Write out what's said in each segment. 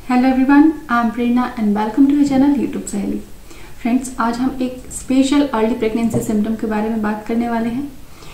Hello everyone, I am Prerna and welcome to the channel YouTube Saheli. Friends, आज हम एक special early pregnancy symptom के बारे में बात करने वाले हैं।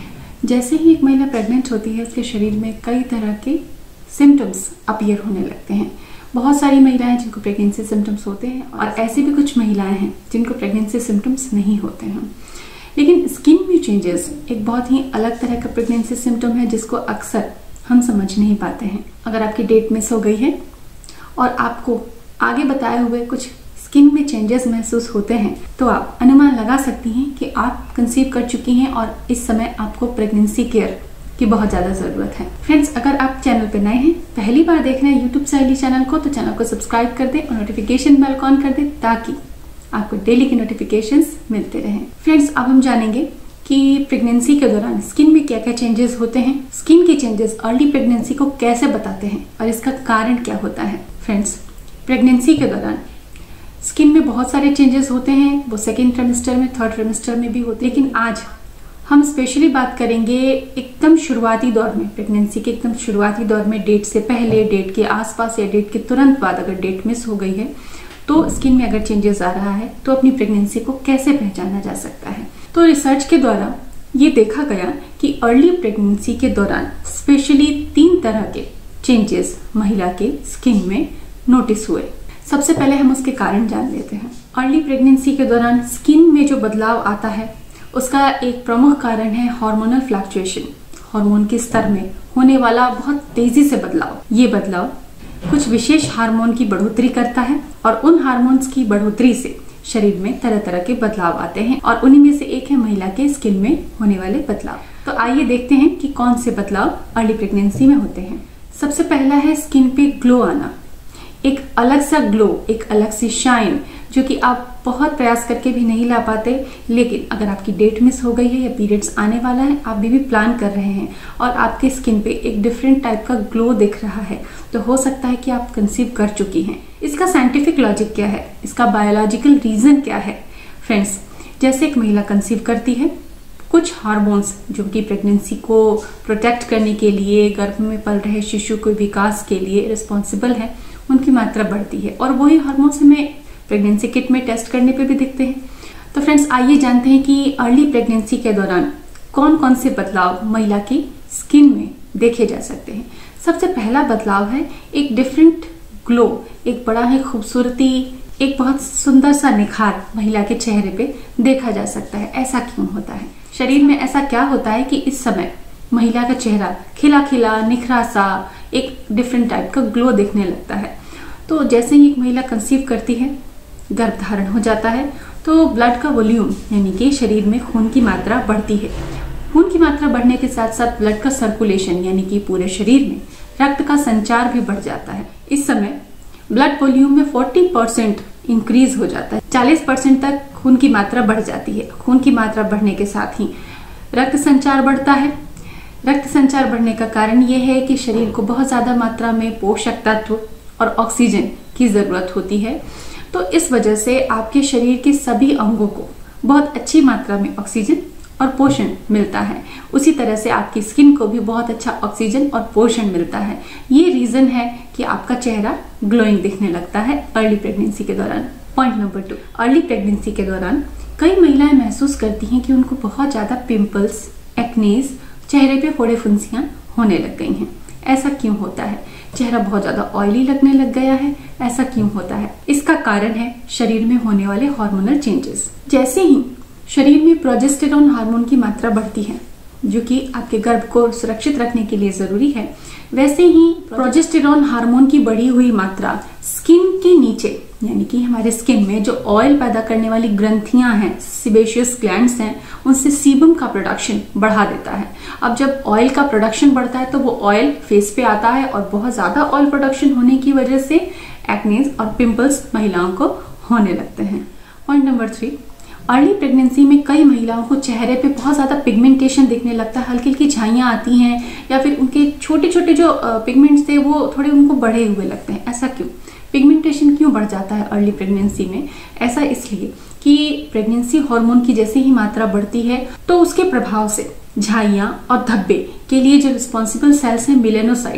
जैसे ही एक महिला प्रेग्नेंट होती है, उसके शरीर में कई तरह के सिम्टम्स अपीयर होने लगते हैं। बहुत सारी महिलाएं जिनको प्रेगनेंसी सिम्टम्स होते हैं और ऐसी भी कुछ महिलाएं हैं जिनको प्रेगनेंसी सिम्टम्स नहीं होते हैं। लेकिन स्किन में चेंजेस एक बहुत ही अलग तरह का प्रेगनेंसी सिम्टम है जिसको अक्सर हम समझ नहीं पाते हैं। अगर आपकी डेट मिस हो गई है और आपको आगे बताए हुए कुछ स्किन में चेंजेस महसूस होते हैं, तो आप अनुमान लगा सकती हैं कि आप कंसीव कर चुकी हैं और इस समय आपको प्रेगनेंसी केयर की बहुत ज्यादा जरूरत है। फ्रेंड्स, अगर आप चैनल पर नए हैं, पहली बार देख रहे हैं यूट्यूब सहेली चैनल को, तो चैनल को सब्सक्राइब कर दें और नोटिफिकेशन बेल ऑन कर दें ताकि आपको डेली के नोटिफिकेशंस मिलते रहें। फ्रेंड्स, अब हम जानेंगे कि प्रेगनेंसी के दौरान स्किन में क्या क्या चेंजेस होते हैं, स्किन के चेंजेस अर्ली प्रेगनेंसी को कैसे बताते हैं और इसका कारण क्या होता है। फ्रेंड्स, प्रेगनेंसी के दौरान स्किन में बहुत सारे चेंजेस होते हैं, वो सेकेंड ट्राइमेस्टर में, थर्ड ट्राइमेस्टर में भी होते हैं। लेकिन आज हम स्पेशली बात करेंगे एकदम शुरुआती दौर में, प्रेगनेंसी के एकदम शुरुआती दौर में, डेट से पहले, डेट के आसपास या डेट के तुरंत बाद अगर डेट मिस हो गई है तो स्किन में अगर चेंजेस आ रहा है तो अपनी प्रेगनेंसी को कैसे पहचाना जा सकता है। तो रिसर्च के द्वारा ये देखा गया कि अर्ली प्रेगनेंसी के दौरान स्पेशली 3 तरह के चेंजेस महिला के स्किन में नोटिस हुए। सबसे पहले हम उसके कारण जान लेते हैं। अर्ली प्रेगनेंसी के दौरान स्किन में जो बदलाव आता है उसका एक प्रमुख कारण है हार्मोनल फ्लक्चुएशन, हार्मोन के स्तर में होने वाला बहुत तेजी से बदलाव। ये बदलाव कुछ विशेष हार्मोन की बढ़ोतरी करता है और उन हार्मोन्स की बढ़ोतरी से शरीर में तरह तरह के बदलाव आते हैं और उन्हीं में से एक है महिला के स्किन में होने वाले बदलाव। तो आइए देखते हैं कि कौन से बदलाव अर्ली प्रेगनेंसी में होते हैं। सबसे पहला है स्किन पे ग्लो आना, एक अलग सा ग्लो, एक अलग सी शाइन जो कि आप बहुत प्रयास करके भी नहीं ला पाते। लेकिन अगर आपकी डेट मिस हो गई है या पीरियड्स आने वाला है, आप बेबी प्लान कर रहे हैं और आपके स्किन पे एक डिफरेंट टाइप का ग्लो दिख रहा है, तो हो सकता है कि आप कंसीव कर चुकी हैं। इसका साइंटिफिक लॉजिक क्या है, इसका बायोलॉजिकल रीजन क्या है। फ्रेंड्स, जैसे एक महिला कंसीव करती है, कुछ हार्मोन्स जो कि प्रेगनेंसी को प्रोटेक्ट करने के लिए, गर्भ में पल रहे शिशु के विकास के लिए रिस्पॉन्सिबल है, उनकी मात्रा बढ़ती है और वही हार्मोन्स हमें प्रेगनेंसी किट में टेस्ट करने पे भी दिखते हैं। तो फ्रेंड्स, आइए जानते हैं कि अर्ली प्रेगनेंसी के दौरान कौन कौन से बदलाव महिला की स्किन में देखे जा सकते हैं। सबसे पहला बदलाव है एक डिफरेंट ग्लो, एक बड़ा ही खूबसूरती, एक बहुत सुंदर सा निखार महिला के चेहरे पे देखा जा सकता है। ऐसा क्यों होता है? शरीर में ऐसा क्या होता है कि इस समय महिला का चेहरा खिला खिला, निखरा सा, एक डिफरेंट टाइप का ग्लो दिखने लगता है। तो जैसे ही एक महिला कंसीव करती है, गर्भ धारण हो जाता है, तो ब्लड का वॉल्यूम यानी कि शरीर में खून की मात्रा बढ़ती है। खून की मात्रा बढ़ने के साथ साथ ब्लड का सर्कुलेशन यानी कि पूरे शरीर में रक्त का संचार भी बढ़ जाता है। इस समय ब्लड वॉल्यूम में 40% इंक्रीज हो जाता है, 40% तक खून की मात्रा बढ़ जाती है। खून की मात्रा बढ़ने के साथ ही रक्त संचार बढ़ता है। रक्त संचार बढ़ने का कारण यह है कि शरीर को बहुत ज्यादा मात्रा में पोषक तत्व और ऑक्सीजन की जरूरत होती है। तो इस वजह से आपके शरीर के सभी अंगों को बहुत अच्छी मात्रा में ऑक्सीजन और पोषण मिलता है। उसी तरह से आपकी स्किन को भी बहुत अच्छा ऑक्सीजन और पोषण मिलता है। ये रीजन है कि आपका चेहरा ग्लोइंग दिखने लगता है अर्ली प्रेगनेंसी के दौरान। पॉइंट नंबर 2, अर्ली प्रेगनेंसी के दौरान कई महिलाएं महसूस करती हैं कि उनको बहुत ज्यादा पिंपल्स, एक्नेज, चेहरे पे फोड़े फुंसियां होने लग गई हैं। ऐसा क्यों होता है? चेहरा बहुत ज्यादा ऑयली लगने लग गया है, ऐसा क्यों होता है? इसका कारण है शरीर में होने वाले हार्मोनल चेंजेस। जैसे ही शरीर में प्रोजेस्टेरोन हार्मोन की मात्रा बढ़ती है, जो कि आपके गर्भ को सुरक्षित रखने के लिए जरूरी है, वैसे ही प्रोजेस्टेरोन हार्मोन की बढ़ी हुई मात्रा स्किन के नीचे यानी कि हमारे स्किन में जो ऑयल पैदा करने वाली ग्रंथियां हैं, सिबेशियस ग्लैंड्स हैं, उनसे सीबम का प्रोडक्शन बढ़ा देता है। अब जब ऑयल का प्रोडक्शन बढ़ता है तो वो ऑयल फेस पे आता है और बहुत ज्यादा ऑयल प्रोडक्शन होने की वजह से एक्नेज और पिंपल्स महिलाओं को होने लगते हैं। पॉइंट नंबर 3, अर्ली प्रेगनेंसी में कई महिलाओं को चेहरे पे बहुत ज्यादा पिगमेंटेशन दिखने लगता है, हल्की हल्की झाइयां आती हैं या फिर उनके छोटे छोटे जो पिगमेंट्स थे वो थोड़े उनको बढ़े हुए लगते हैं। ऐसा क्यों? पिगमेंटेशन क्यों बढ़ जाता है अर्ली प्रेगनेंसी में? ऐसा इसलिए कि प्रेगनेंसी हार्मोन की जैसे ही मात्रा बढ़ती है तो उसके प्रभाव से झाइयां और धब्बे के लिए जो रिस्पॉन्सिबल सेल्स हैं, मेलेनोसाइट्स,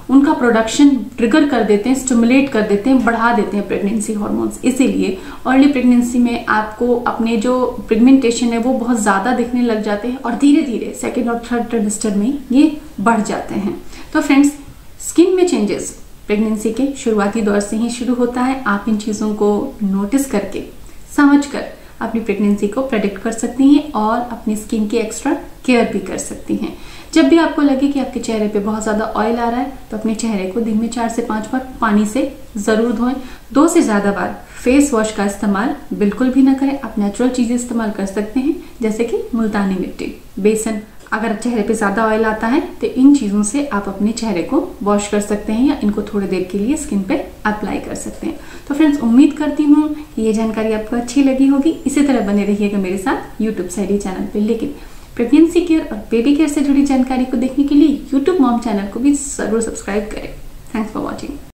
उनका प्रोडक्शन ट्रिगर कर देते हैं, स्टिमुलेट कर देते हैं, बढ़ा देते हैं प्रेगनेंसी हार्मोन्स। इसीलिए अर्ली प्रेगनेंसी में आपको अपने जो पिगमेंटेशन है वो बहुत ज़्यादा दिखने लग जाते हैं और धीरे धीरे सेकेंड और थर्ड ट्राइमेस्टर में ये बढ़ जाते हैं। तो फ्रेंड्स, स्किन में चेंजेस प्रेगनेंसी के शुरुआती दौर से ही शुरू होता है। आप इन चीज़ों को नोटिस करके, समझकर अपनी प्रेगनेंसी को प्रेडिक्ट कर सकती हैं और अपनी स्किन की एक्स्ट्रा केयर भी कर सकती हैं। जब भी आपको लगे कि आपके चेहरे पे बहुत ज़्यादा ऑयल आ रहा है तो अपने चेहरे को दिन में 4 से 5 बार पानी से ज़रूर धोएं। 2 से ज़्यादा बार फेस वॉश का इस्तेमाल बिल्कुल भी ना करें। आप नेचुरल चीज़ें इस्तेमाल कर सकते हैं, जैसे कि मुल्तानी मिट्टी, बेसन। अगर चेहरे पे ज़्यादा ऑयल आता है तो इन चीज़ों से आप अपने चेहरे को वॉश कर सकते हैं या इनको थोड़ी देर के लिए स्किन पे अप्लाई कर सकते हैं। तो फ्रेंड्स, उम्मीद करती हूँ कि ये जानकारी आपको अच्छी लगी होगी। इसी तरह बने रहिएगा मेरे साथ यूट्यूब सहेली चैनल पे। लेकिन प्रेगनेंसी केयर और बेबी केयर से जुड़ी जानकारी को देखने के लिए यूट्यूब मॉम चैनल को भी जरूर सब्सक्राइब करें। Thanks for watching.